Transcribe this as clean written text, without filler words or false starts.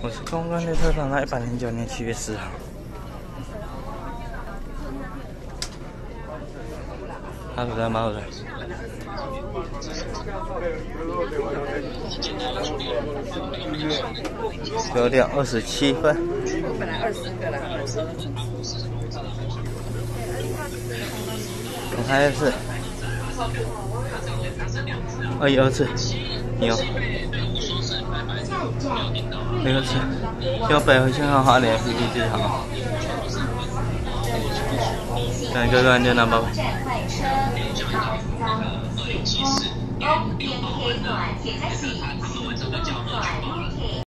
我是公关列车长来109年7月4号。马路的。9点27分。 本来20个了。 我还是2次，有2次，要北回信号好点 PPT 好。看各个按键拿宝贝。 欧边 K 段，现在是新东段。